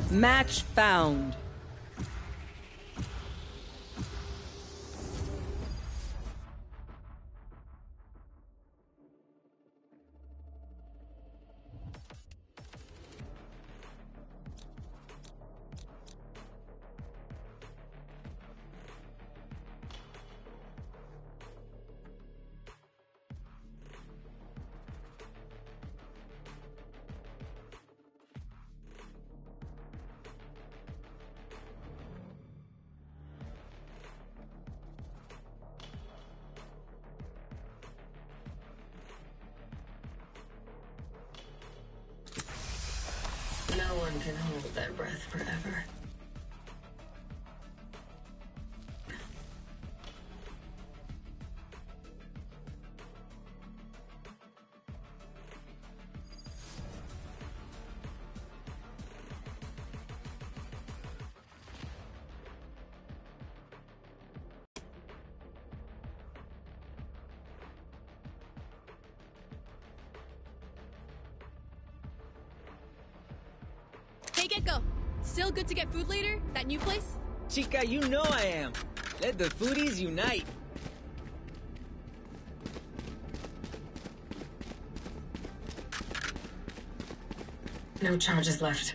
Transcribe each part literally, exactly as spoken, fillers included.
Match found. No one can hold their breath forever. Hey, Gecko. Still good to get food later? That new place? Chica, you know I am. Let the foodies unite. No charges left.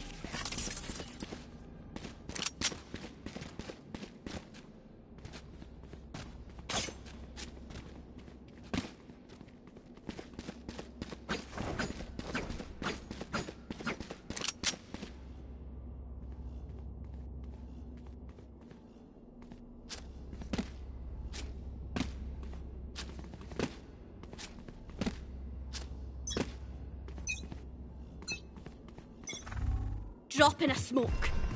Dropping a smoke.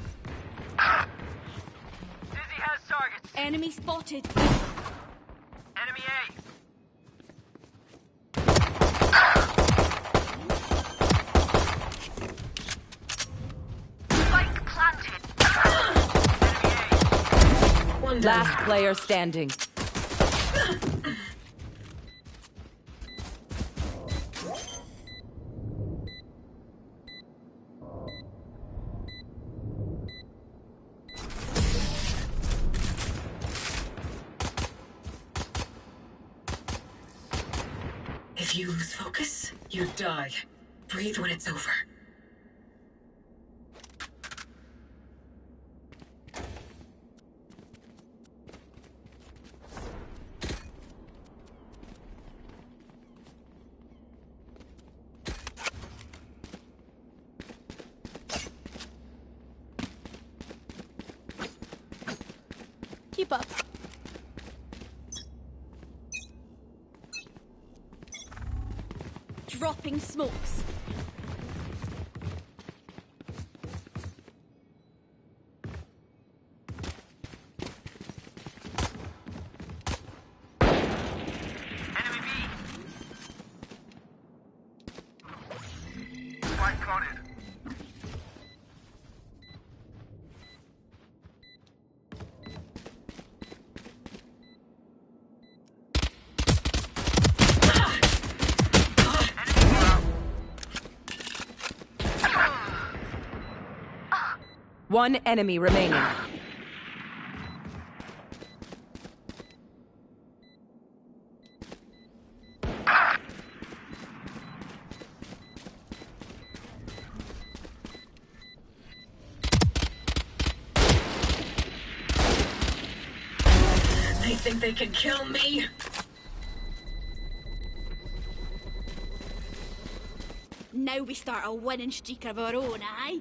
Dizzy has targets. Enemy spotted. Enemy A. Spike planted. Enemy A. One Last down. player standing. If you lose focus, you die. Breathe when it's over. Keep up. Dropping smokes. Enemy B. Spike planted. One enemy remaining. They think they can kill me? Now we start a winning streak of our own, aye?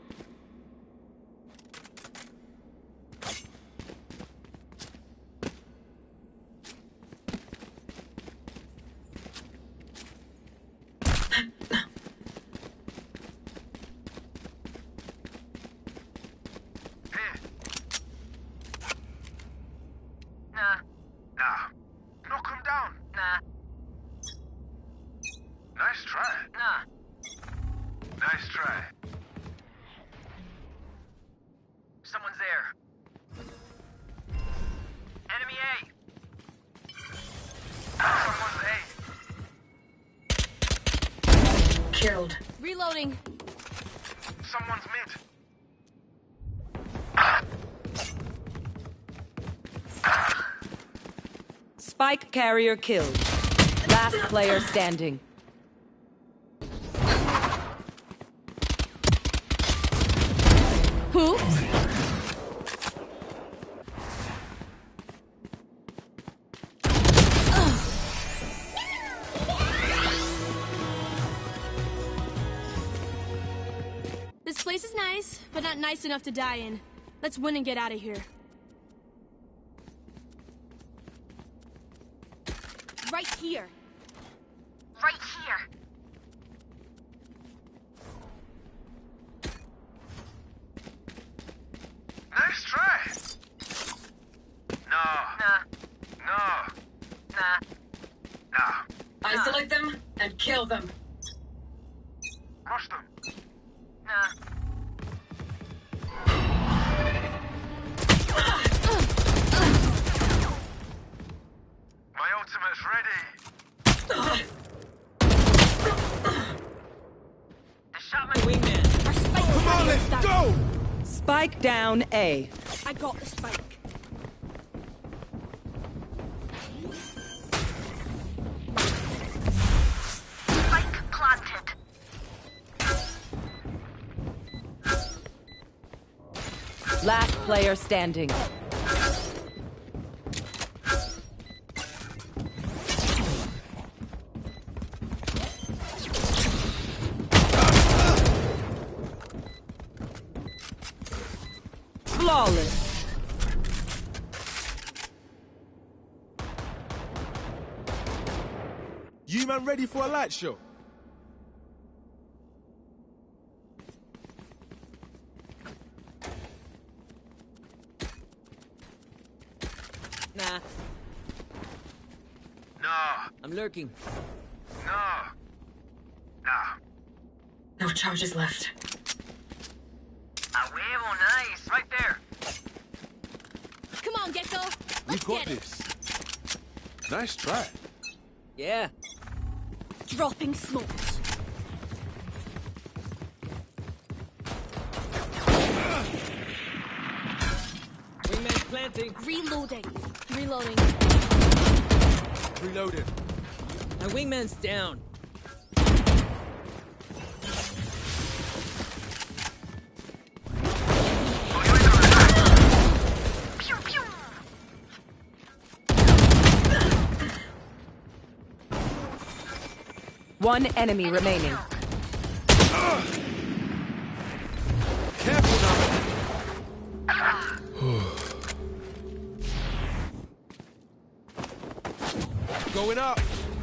Here. Nah. Nah. Knock him down. Nah. Nice try. Nah. Nice try. Someone's there. Enemy A. Someone's A. Killed. Reloading. Someone's mid. Spike carrier killed. Last player standing. Who? This place is nice, but not nice enough to die in. Let's win and get out of here. Right here. Right here. Nice try. No. Nah. No. Nah. Nah. Isolate them and kill them. Rush them. Nah. My ultimate's ready. I shot my wingman. Our spike Come on, let's down. go! Spike down A. I got the spike. Spike planted. Last player standing. Flawless. You man ready for a light show? Nah, No. I'm lurking. No. Nah. No charges left. A huevo, nice. Right there. Come on, Gecko. We Let's got get it. this. Nice try. Yeah. Dropping smokes. Wingman's planting. Reloading. Reloading. Reloading. My wingman's down. Pew pew. One enemy remaining. Careful now. Going up.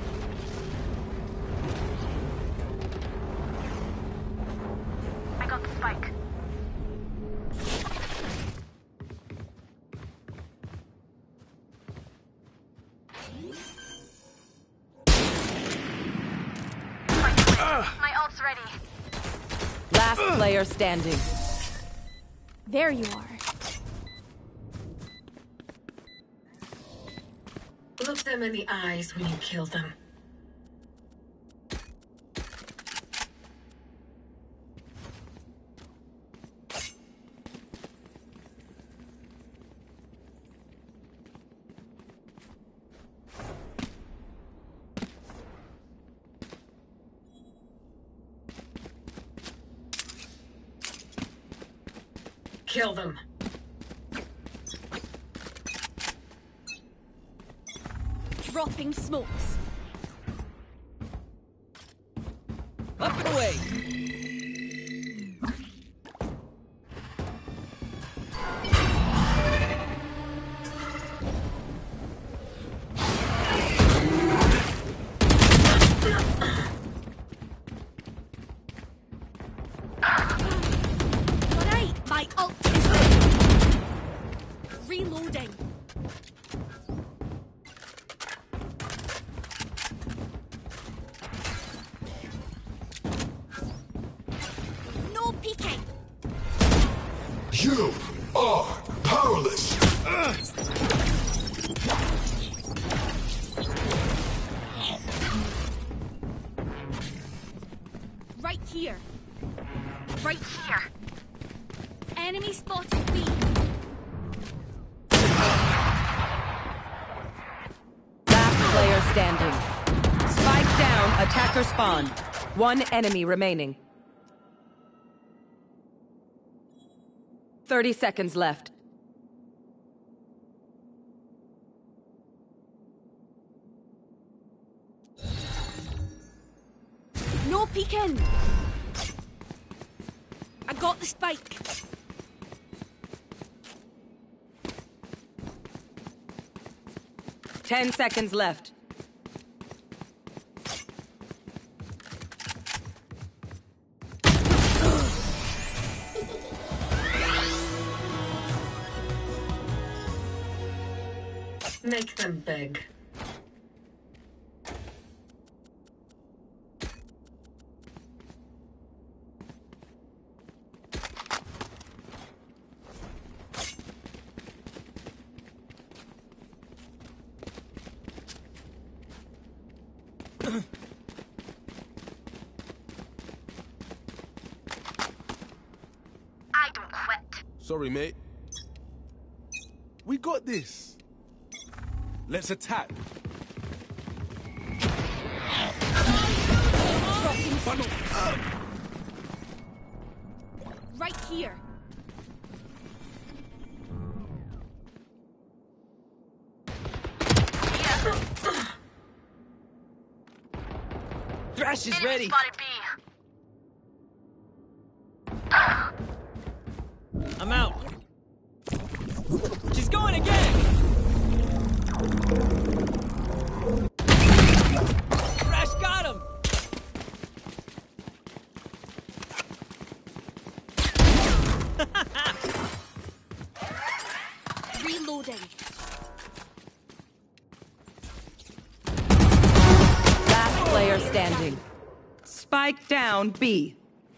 I got the spike. My ult's ready. Last player standing. There you are. Look them in the eyes when you kill them. Kill them. Dropping smokes. Up and away. Alright, my ult is ready. Reloading. No peeking. You are powerless. Right here. Right here. Enemy spotted B. Attacker spawn. One enemy remaining. Thirty seconds left. No peeking! I got the spike. Ten seconds left. Make them beg. I don't quit. Sorry, mate. We got this. Let's attack. Right here. Thrash is Enemy ready. spotted B. I'm out. She's going again. Thrash got him. Reloading. Last player standing. Spike down B.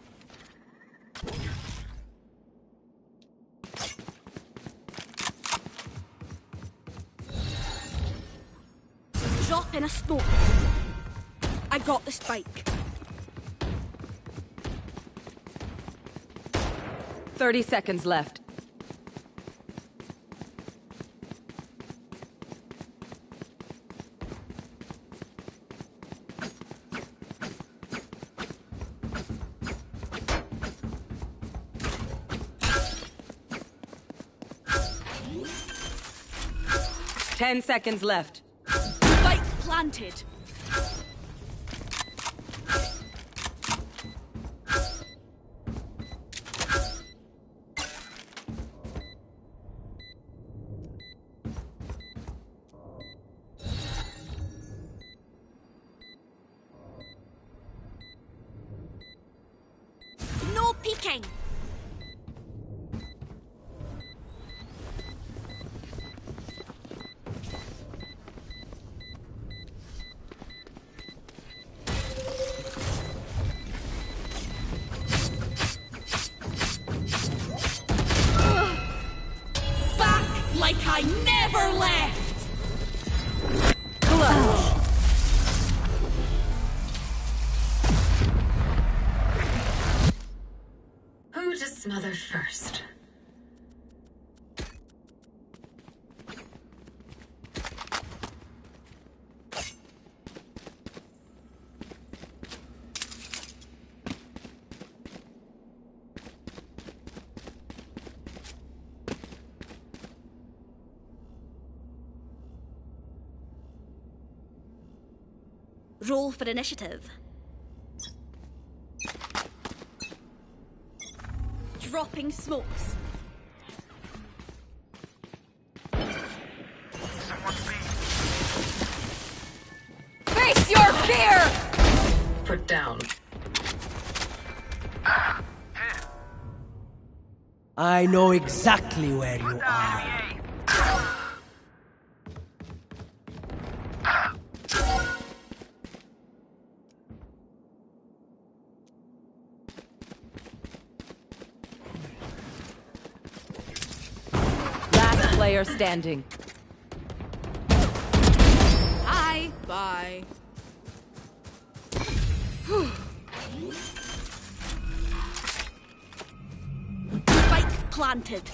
Drop in a smoke. I got the spike. Thirty seconds left. Ten seconds left. Spike planted. No peeking. Back like I never left. Clutch. Who to smother first? Roll for initiative. Dropping smokes. Someone's B. Face your fear! Put down. Here. I know exactly where you Down are. the A. Last player standing. Hi. Bye. Spike planted.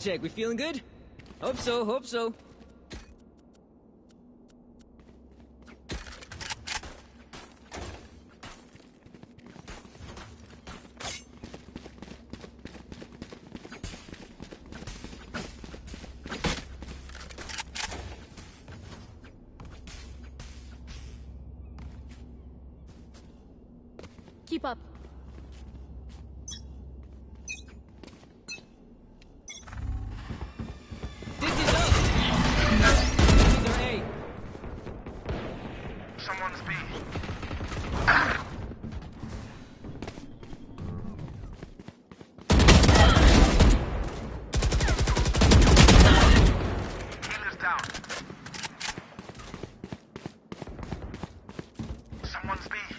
check. We feeling good? Hope so, hope so. Keep up. This is up! These are A. Someone's B. Healer's down. Someone's B.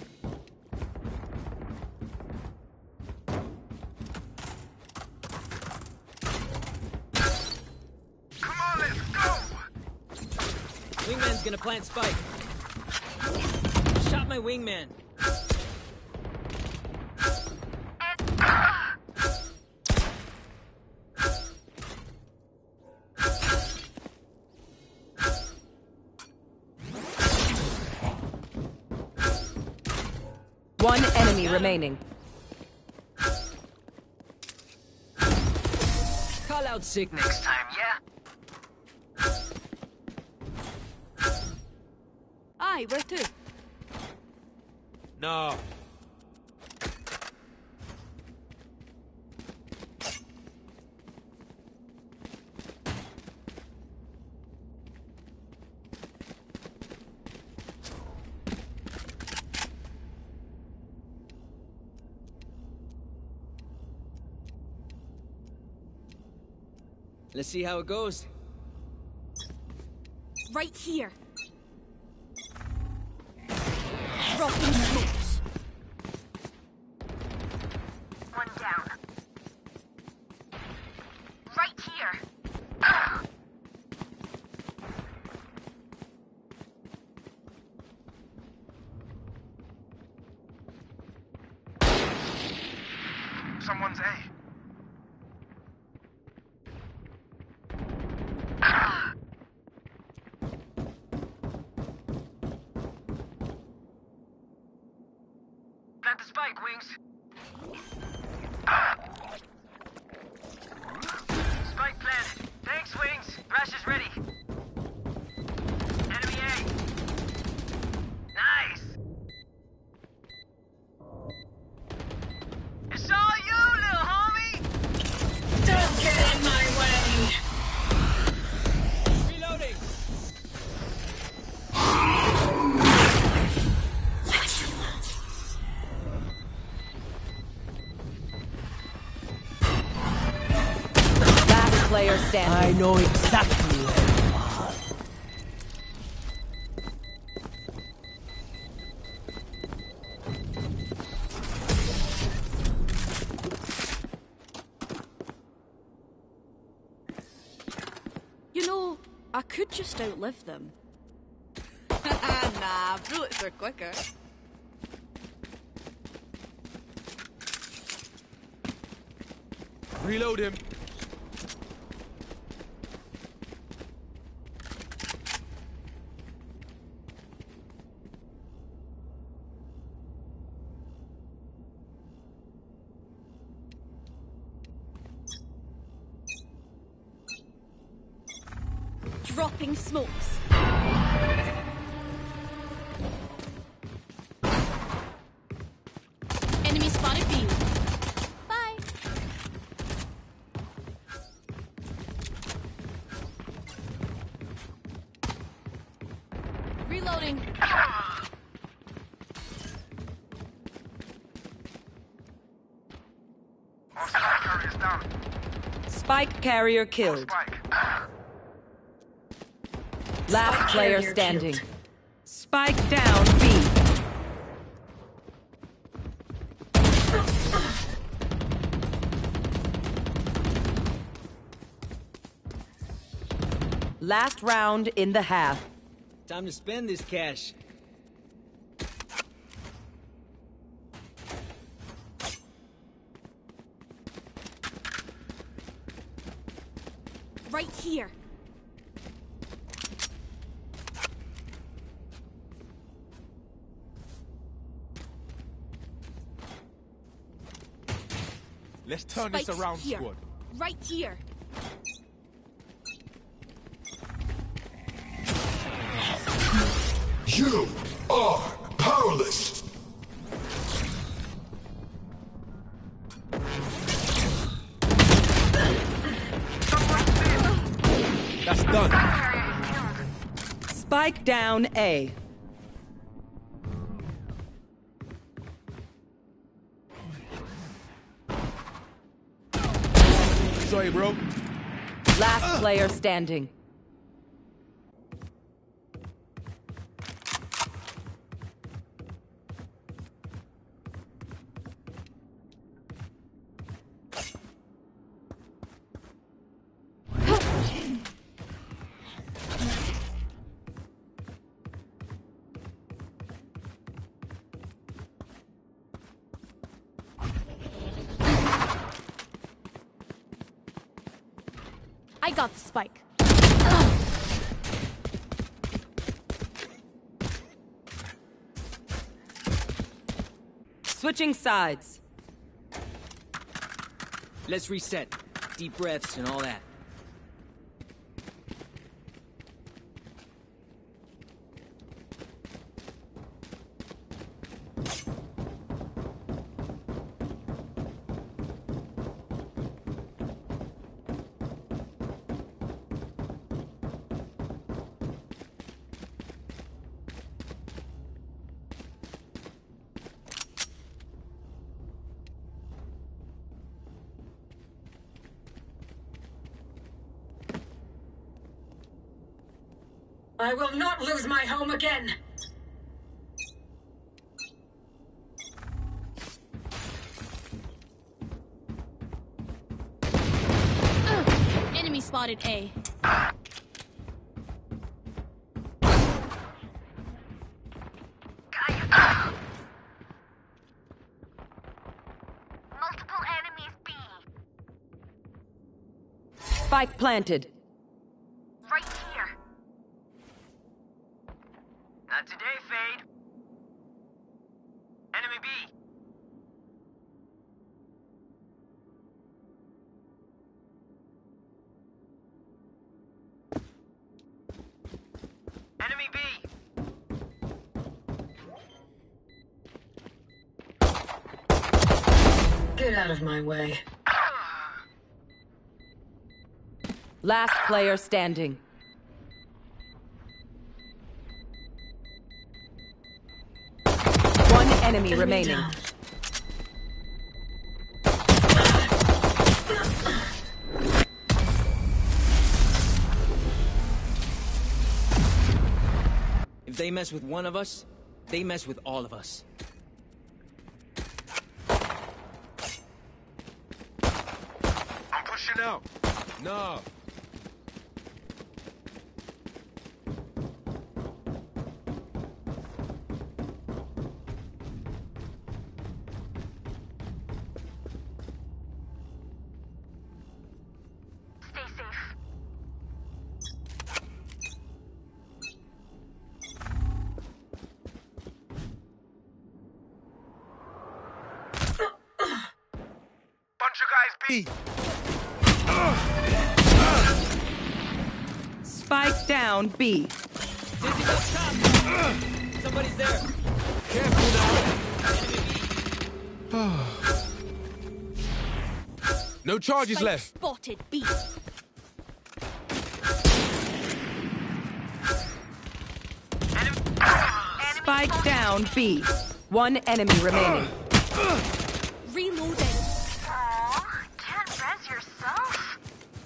Wingman's gonna plant spike. Shot my wingman. One enemy remaining. Call out sick Next time, yeah? Aye, where to? No. Let's see how it goes. Right here. Dropping smokes. One down. Right here. Someone's A. Plant the spike, Wings. Spike planted. Thanks, Wings. Thrash is ready. Enemy A. Nice. It's all you, little homie. Don't get in my way. Reloading! Last player standing. I know exactly where you are. You know, I could just outlive them. Nah, bullets are quicker. Reload him. Dropping smokes. Enemy spotted B. Bye. Reloading. All spike carriers down. Spike carrier killed. Spike. Last Spike player carrier standing. killed. Spike down B. Last round in the half. Time to spend this cash. here. Let's turn Spike's this around, here. squad. Right here. You are powerless. That's done. Spike down A. Sorry, bro. Last player standing. I got the spike. Switching sides. Let's reset. Deep breaths and all that. I will not lose my home again! Uh, enemy spotted A. Multiple enemies B. Spike planted. Right here. Not today, Fade. Enemy B. Enemy B. Get out of my way. Last player standing. One enemy Enemy remaining. down. If they mess with one of us, they mess with all of us. I'm pushing out. No. Stay safe. Bunch of guys B. Spike down B. Dizzy up top! Somebody's there! Careful now. No charges Spike left. spotted B. Spike down B. One enemy remaining. Reloading. Aw, can't res yourself?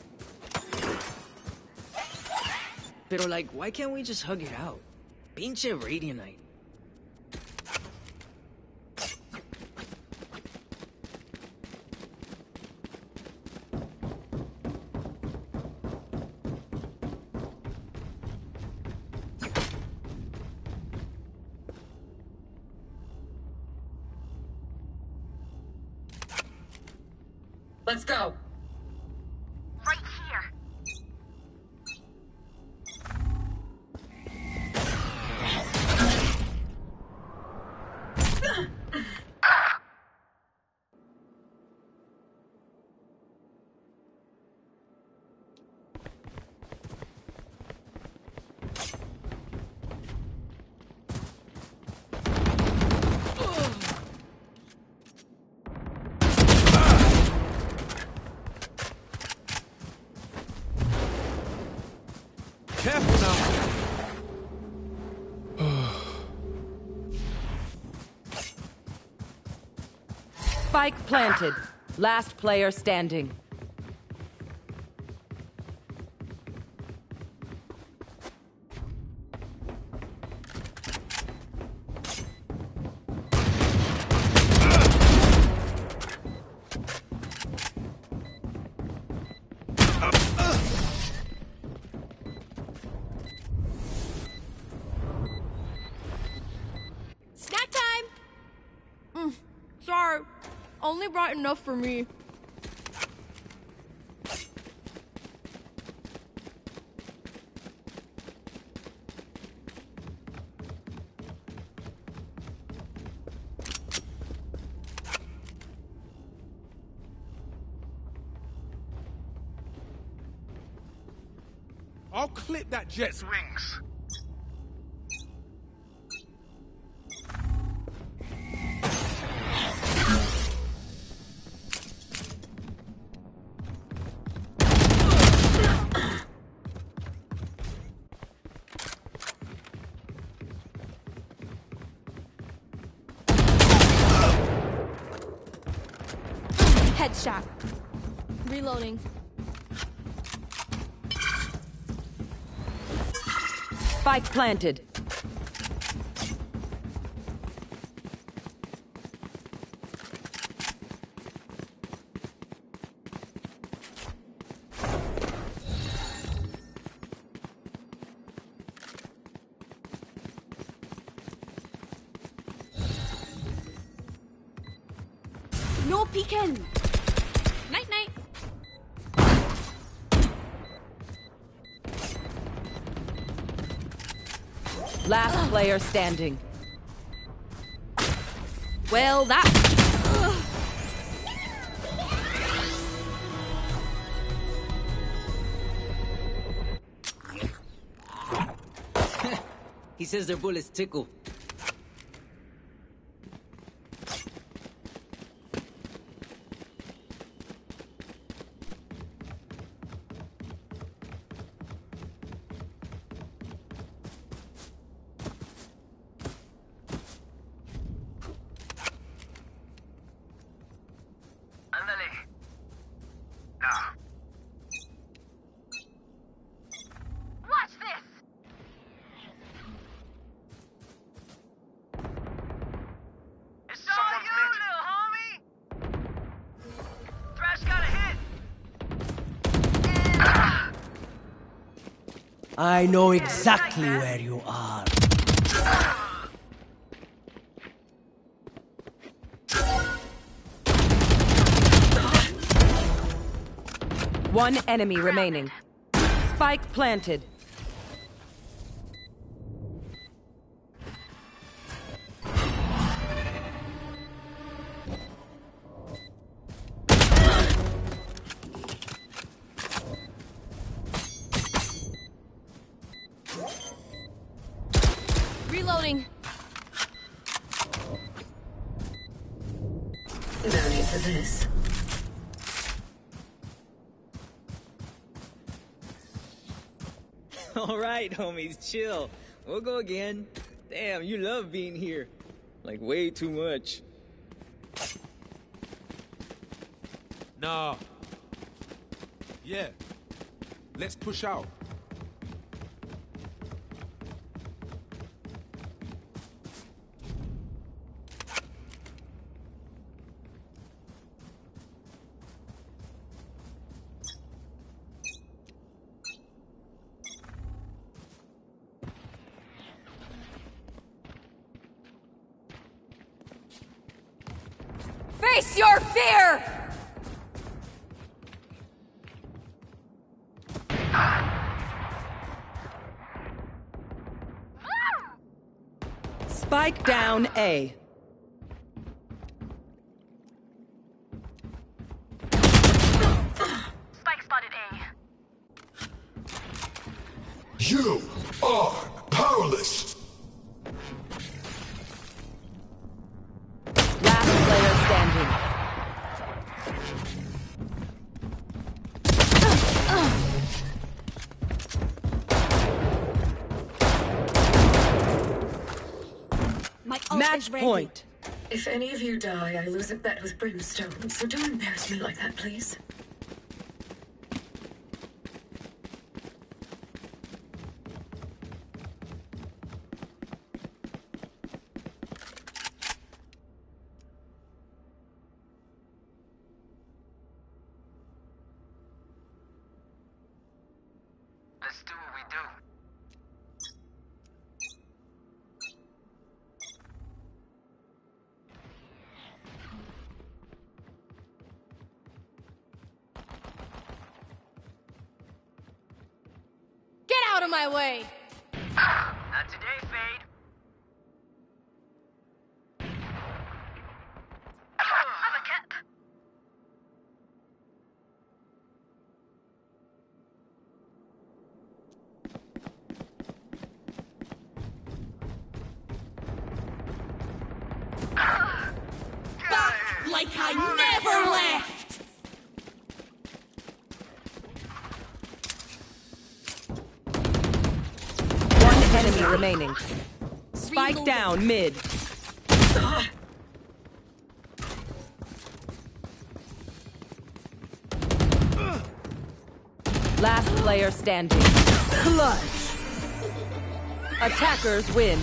Pero like, why can't we just hug it out? Pinche Radianite. Let's go. Right here. Careful now. Spike planted. Last player standing. Snack time! Mm, sorry. Only brought enough for me. I'll clip that jet's wings. Headshot. Reloading. Spike planted. No peeking. Night night. Last player standing. Well, that. He says their bullets tickle. Ándale. Now. Watch this. It's all you, little homie. Thrash got a hit. I know exactly where you are. One enemy remaining. Spike planted. Reloading. No need for this. All right, homies, chill. We'll go again. Damn, you love being here. Like, way too much. Nah. Yeah. Let's push out. Face your fear! Spike down A. Spike spotted A. You are powerless. Last player standing. Match ready. point. If any of you die, I lose a bet with Brimstone, so don't embarrass me like that, please. Let's do what we do. Get out of my way! Not today, Fade. I'm a cat. Back like I never left! One enemy remaining. Spike Reloading. down mid. Last player standing. Clutch. Attackers win.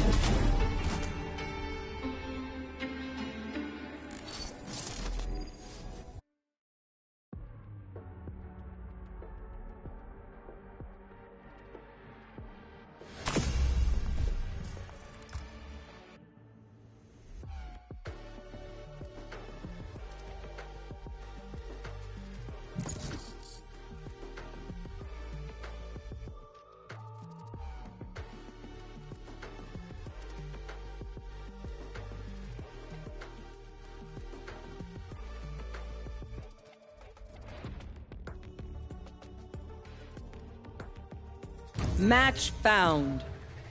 Match found.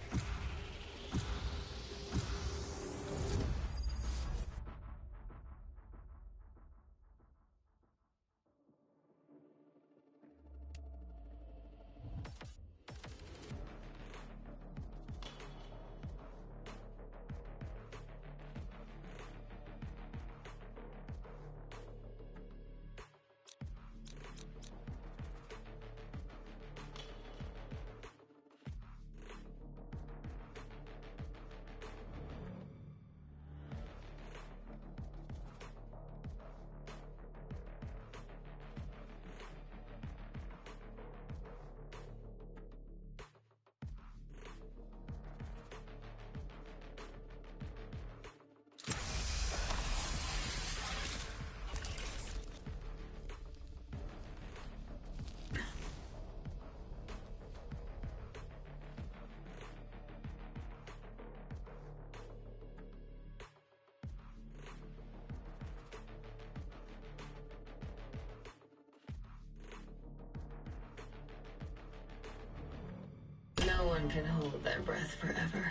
No one can hold their breath forever.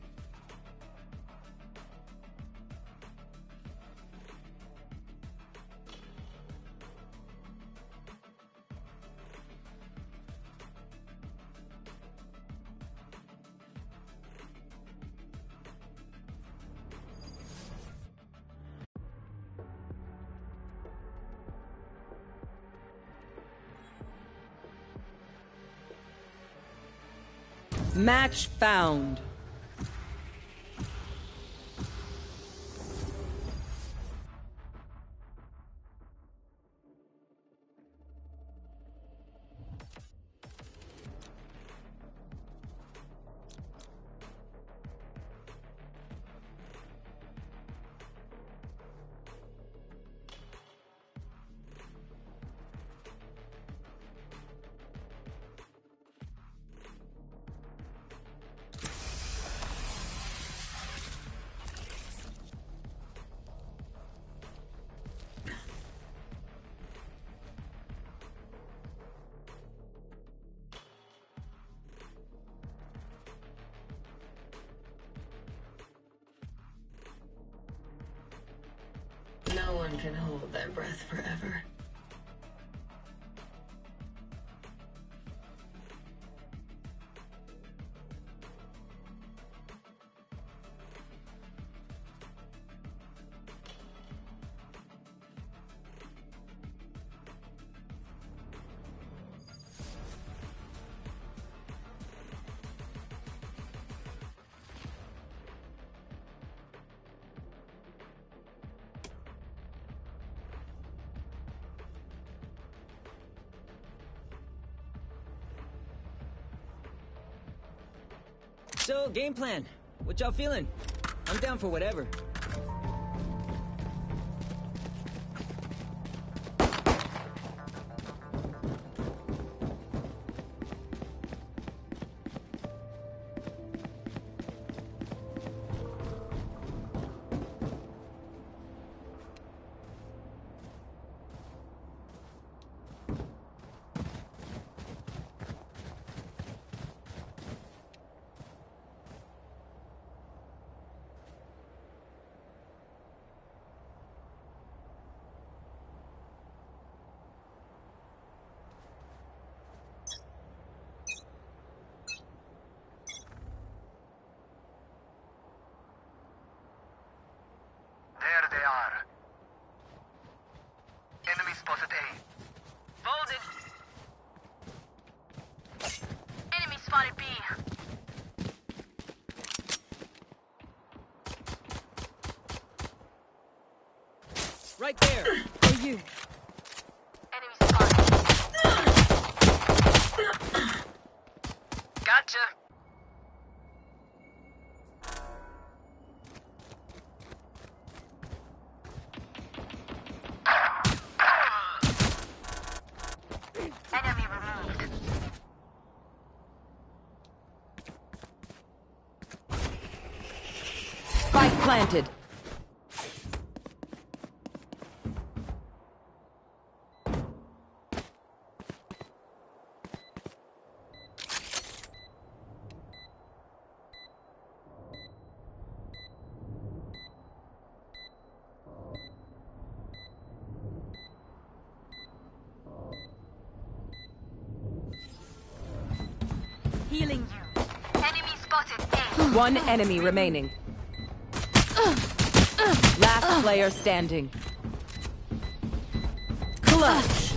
Match found. No one can hold their breath forever. So, game plan. What y'all feeling? I'm down for whatever. There they are. Enemy spotted A. Folded. Enemy spotted B. Right there. For you. Enemy spotted. Gotcha. Enemy removed. Spike planted. Healing you. Enemy spotted A. One enemy remaining. Last player standing. Clutch.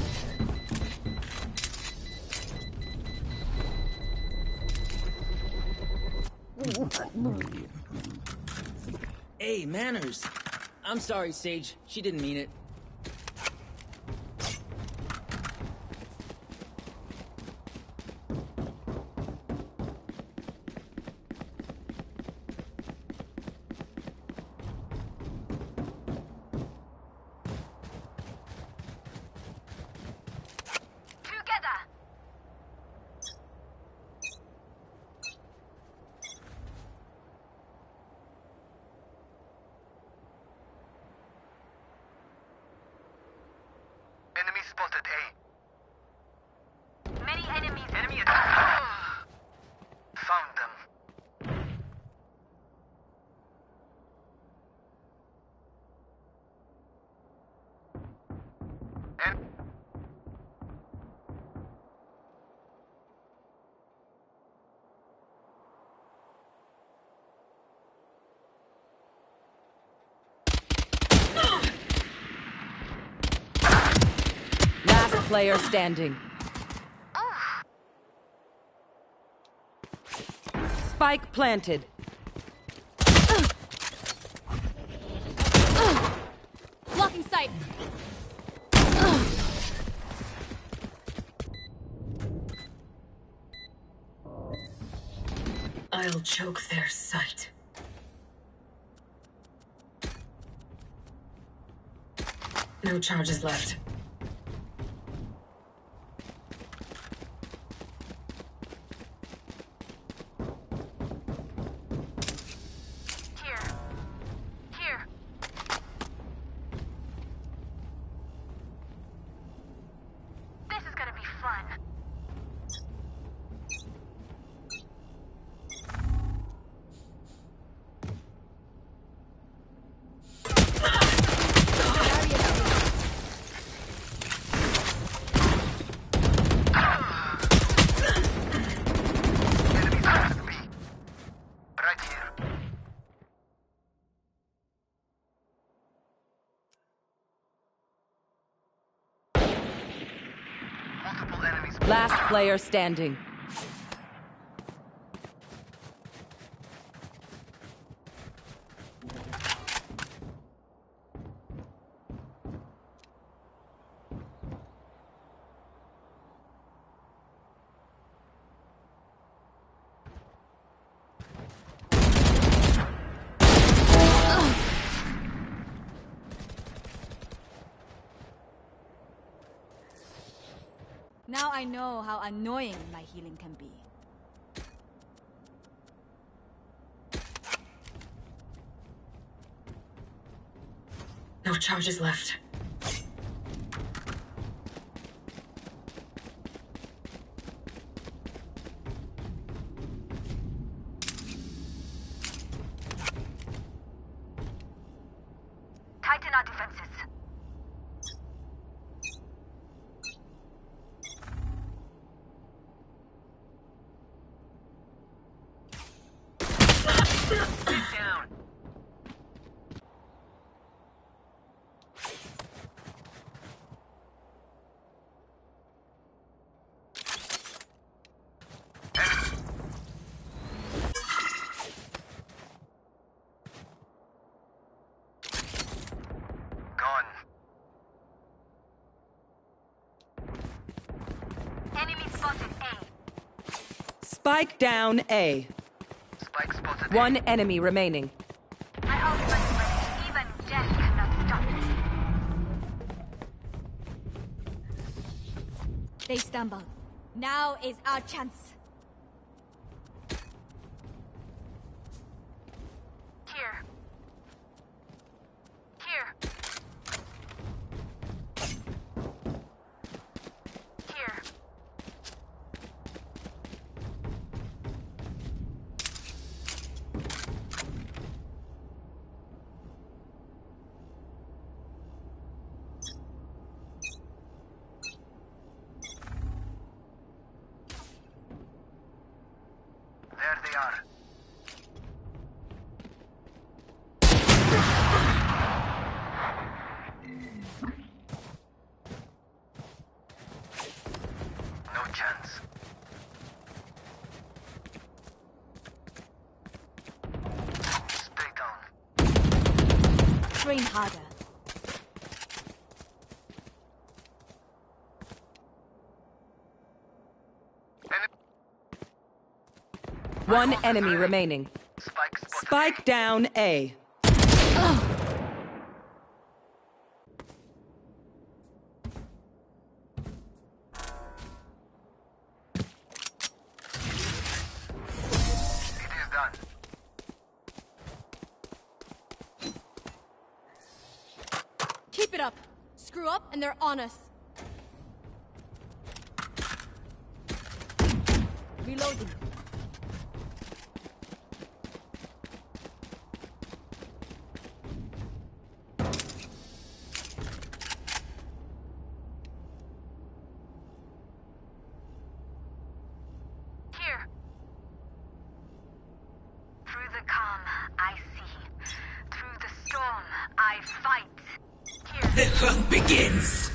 Hey, manners. I'm sorry, Sage. She didn't mean it. Together. Enemy spotted A. Many enemies. Enemy attack. Found them. En Last player standing. Spike planted. Blocking sight. I'll choke their sight. No charges left. Here. Here. This is gonna be fun. enemy spotted B. Right here. Multiple enemies. Last player standing. I know how annoying my healing can be. No charges left. Tighten our defenses. Sit down. Gone. Enemy spotted A. Spike down A. Spike spotted One A. enemy remaining. My ultimate is ready. Even death cannot stop this. They stumble. Now is our chance. Here. Here. Here. There they are. No chance. Stay down. Train harder. One enemy remaining. Spike spotted. Spike down A. It is done. Keep it up. Screw up and they're on us. Reloading. Here. Through the calm, I see. Through the storm, I fight. Here. The hunt begins!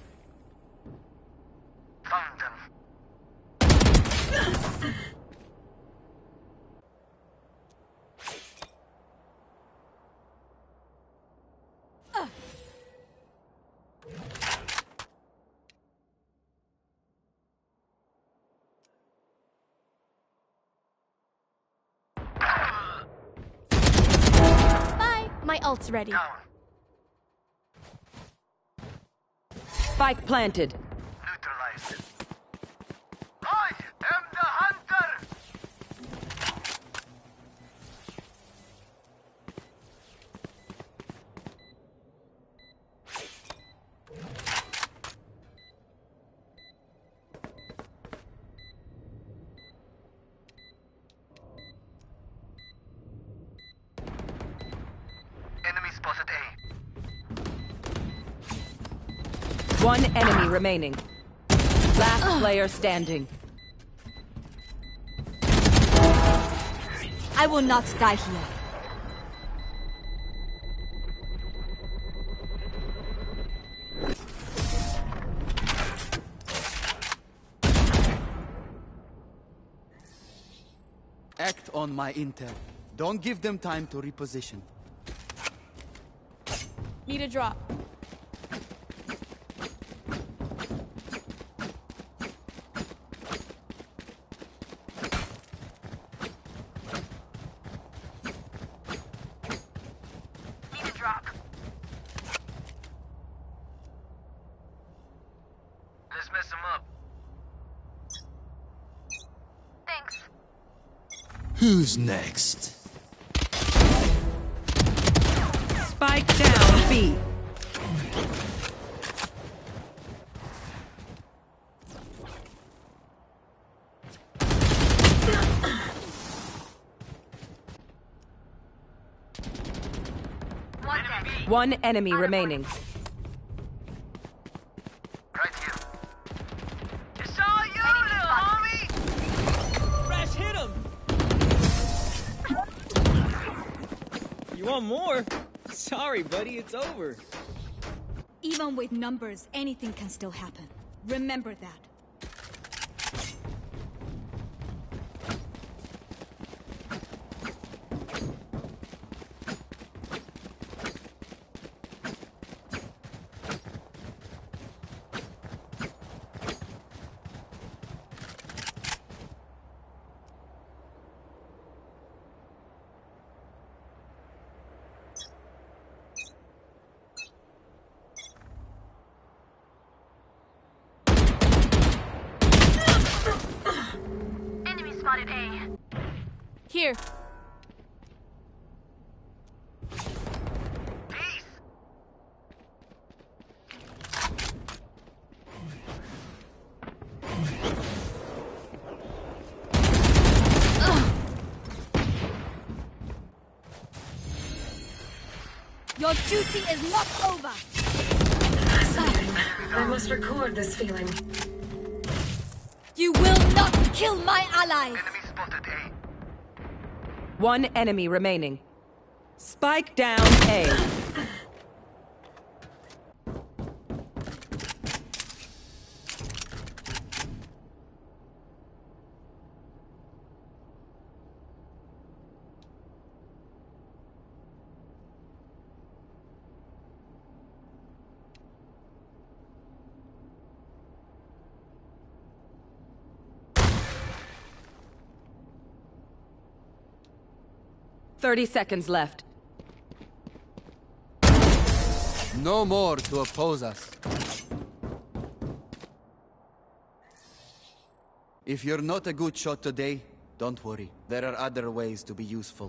Found them. Bye. My ult's ready. Down. Spike planted. Neutralized. I am the hunter! Enemy spotted A. One enemy remaining. Last player standing. I will not die here. Act on my intel. Don't give them time to reposition. Need a drop. Need a drop. Let's mess him up. Who's next? Spike down B. One enemy remaining. Right here. It's all you, little homie! Fresh hit him! You want more? Sorry, buddy, it's over. Even with numbers, anything can still happen. Remember that. Spotted A. Here. Peace. Your duty is not over. Fascinating. I must record this feeling. You will not kill my allies. Enemy spotted A. One enemy remaining. Spike down A. Thirty seconds left. No more to oppose us. If you're not a good shot today, don't worry. There are other ways to be useful.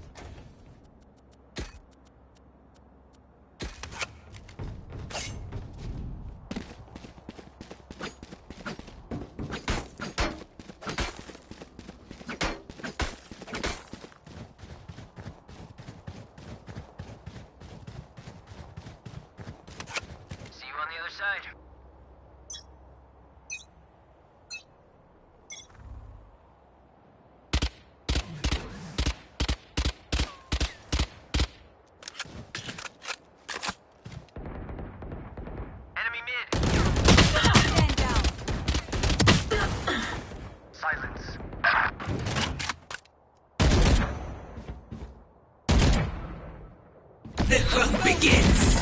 The hunt begins!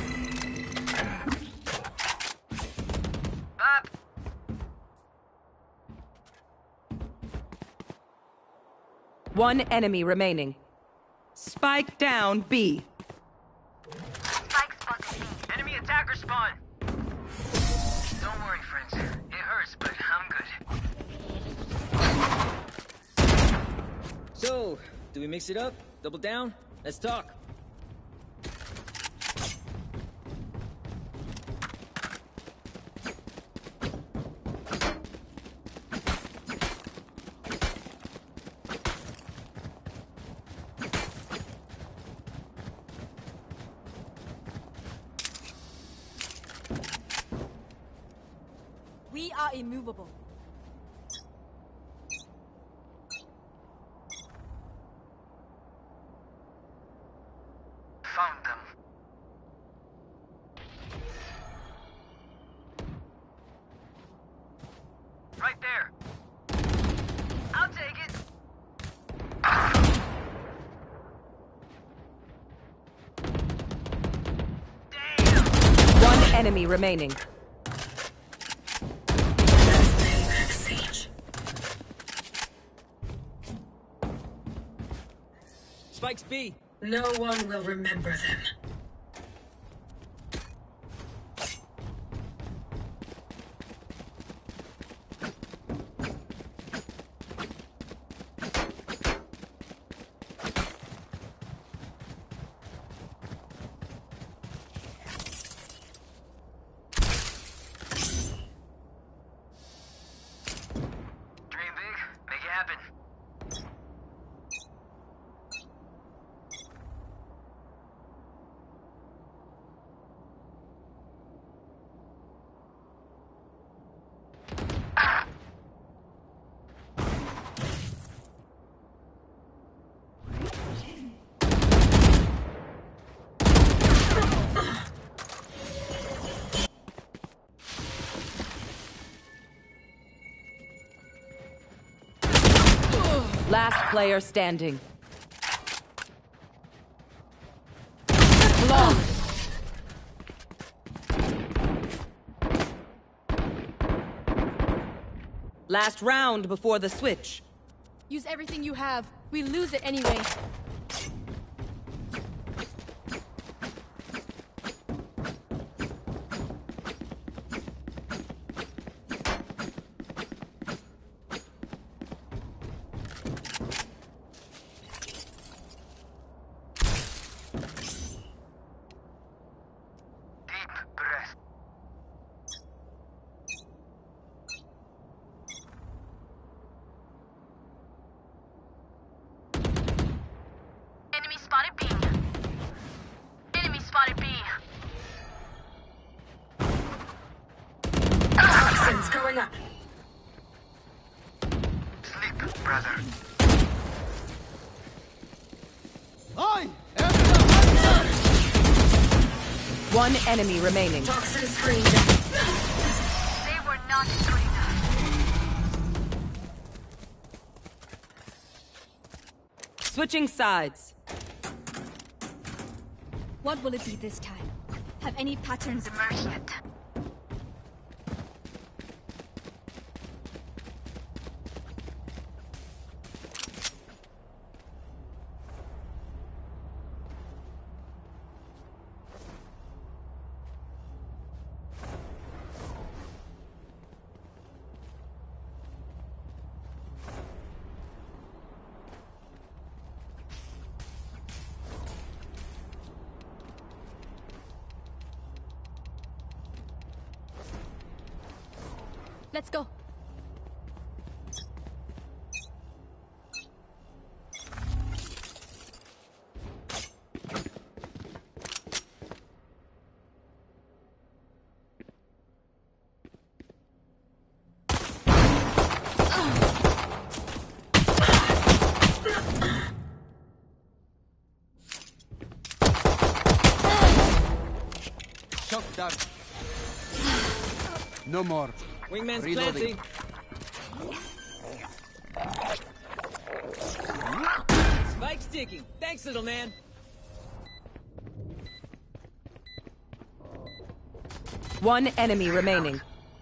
Up. One enemy remaining. Spike down B. Spike spotted B. Enemy attacker spawn. Don't worry, friends. It hurts, but I'm good. So, do we mix it up? Double down? Let's talk. We are immovable. Found them. Right there. I'll take it. Damn. One enemy remaining. Spikes B. No one will remember them. Last player standing. Long. Last round before the switch. Use everything you have. We lose it anyway. Going up. Sleep, brother. Oi! One enemy remaining. Toxin screened. They were not screened. Switching sides. What will it be this time? Have any patterns emerged yet? Let's go. Shock dart. No more. Wingman's Reloading. planting. Spike's ticking. Thanks, little man. One enemy remaining.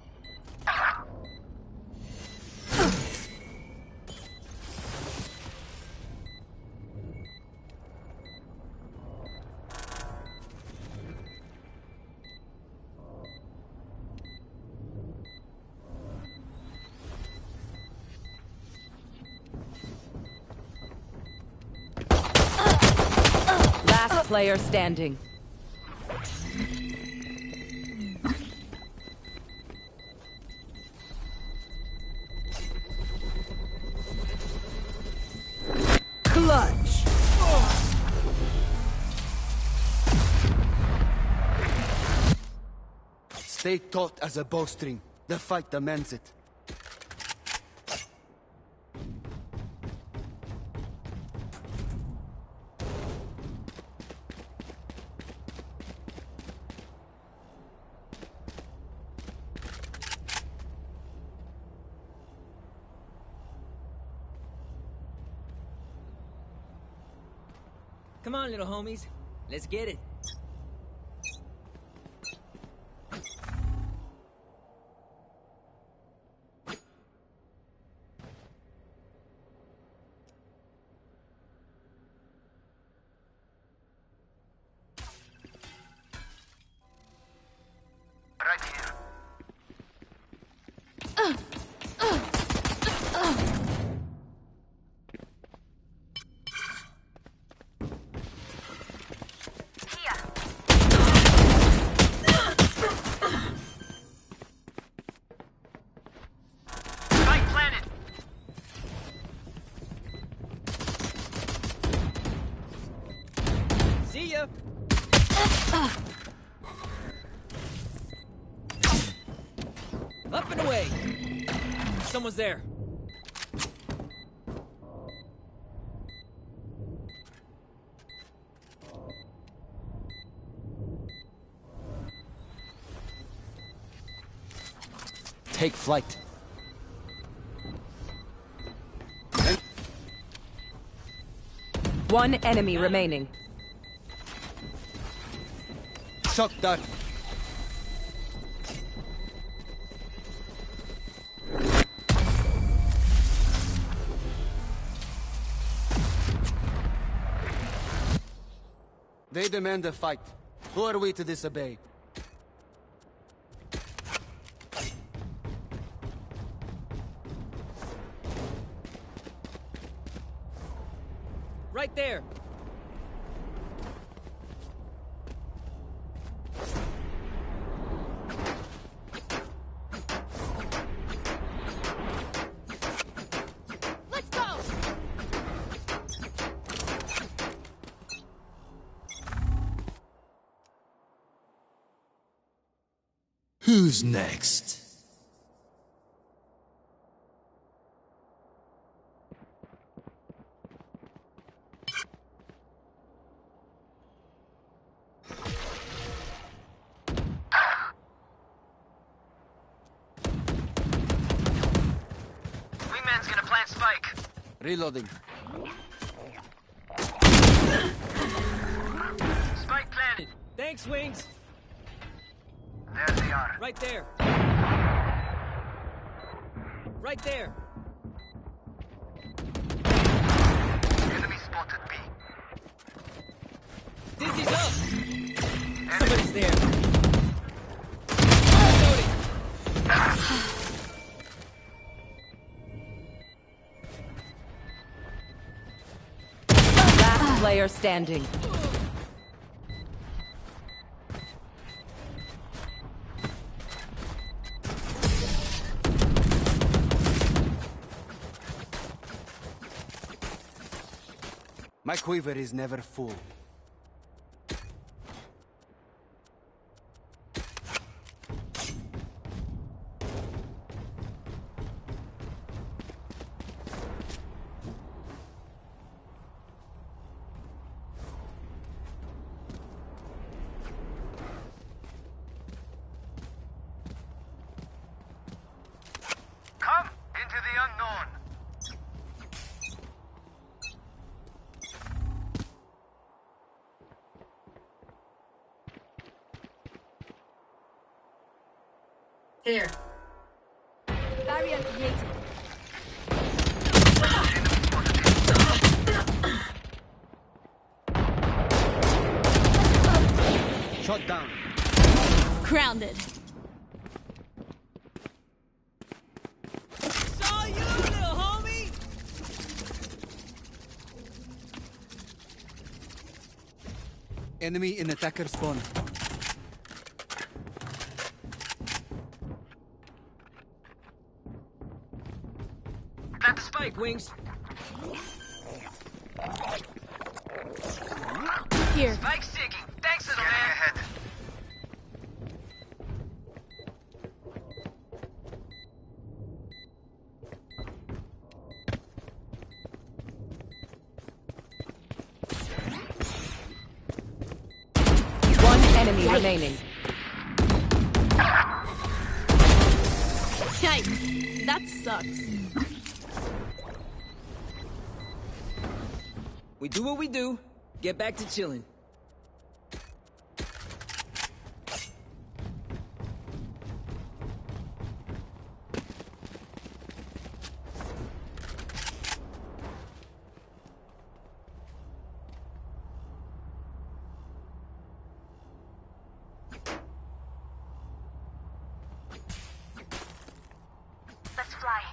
Last player standing. Clutch. Stay taut as a bowstring. The fight demands it. Come on, little homies. Let's get it. Right here. Spike planted. See ya. Up and away. Someone's there. Take flight. One enemy remaining. Shot done. They demand a fight. Who are we to disobey? Right there. Let's go! Who's next? Wingman's gonna plant spike. Reloading. Spike planted. Thanks, Wings. There they are. Right there. Right there. Enemy spotted B. Dizzy's up. Somebody's there. Reloading. Last player standing. My quiver is never full. Come into the unknown. There. Barrier created. Shot down. Grounded. Saw you, little homie. Enemy in attacker spawn. Got the spike, Wings. Here. Spike sticking. Thanks, little man. Ahead. One enemy remaining. Yikes. That sucks. We do what we do. Get back to chilling. Let's fly.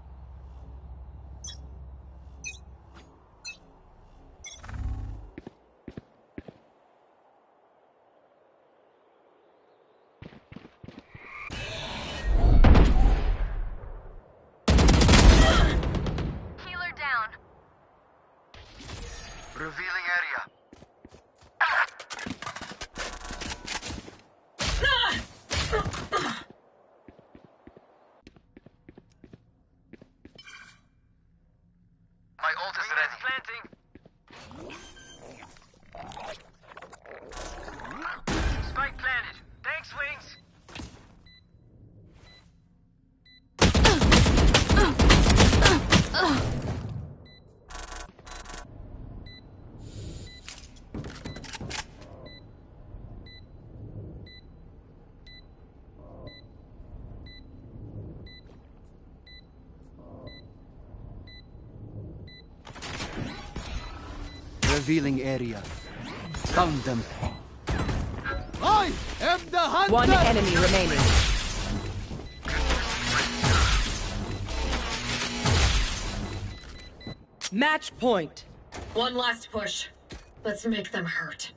Healer down. Revealing area. My ult is ready. Planting. Spike planted. Thanks, Wings. Revealing area. Found them. I am the hunter! One enemy remaining. Match point. One last push. Let's make them hurt.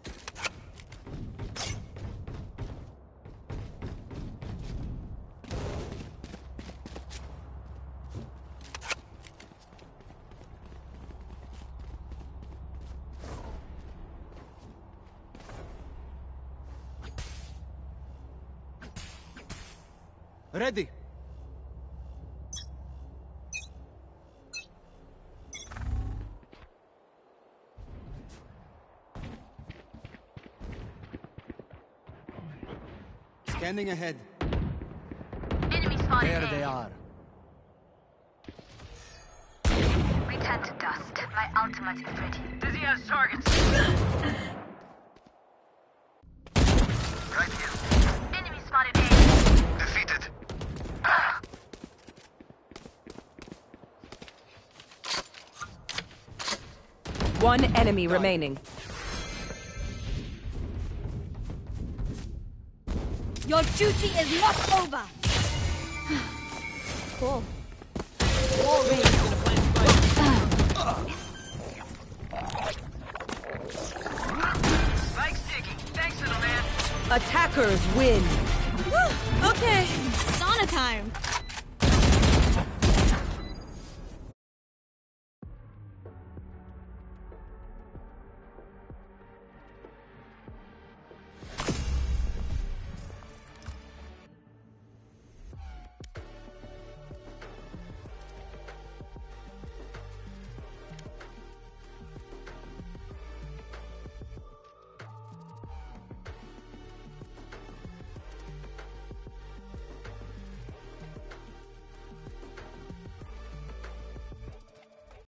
Ready. Scanning ahead. Enemy spotted. There they are. We turn to dust. My ultimate is ready. Dizzy has targets. Right here. Enemy spotted A. Defeated. One enemy remaining. Your duty is not over. Cool. War Wraith. Spike sticky. Thanks, little man. Attackers win. Okay, sauna time.